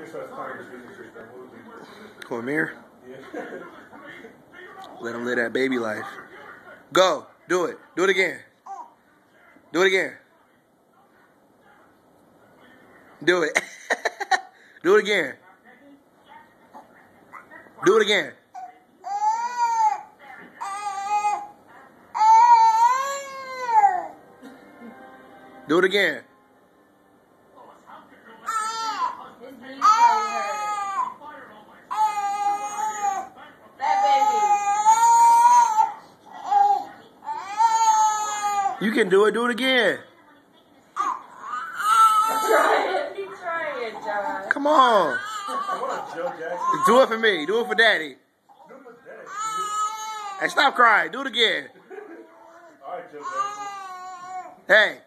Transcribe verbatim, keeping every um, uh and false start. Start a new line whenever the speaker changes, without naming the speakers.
Come on, Amir. Let him live that baby life. Go. Do it. Do it again. Do it again. Do it. Do it again. Do it again. Do it again. You can do it. Do it again.
Trying, trying, John.
Come on. Do it for me. Do it for Daddy. Hey, stop crying. Do it again. Hey.